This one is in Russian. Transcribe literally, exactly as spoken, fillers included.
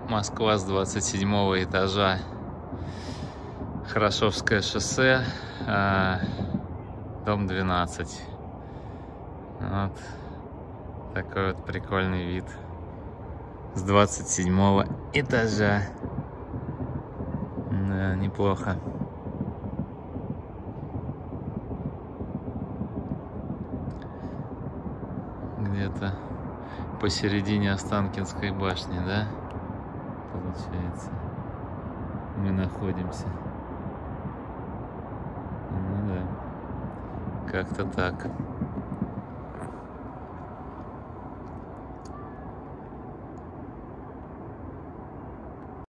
Москва с двадцать седьмого этажа. Хорошевское шоссе, дом двенадцать. Вот такой вот прикольный вид с двадцать седьмого этажа. Да, неплохо. Где-то посередине Останкинской башни, да, получается, мы находимся. Ну да, как-то так.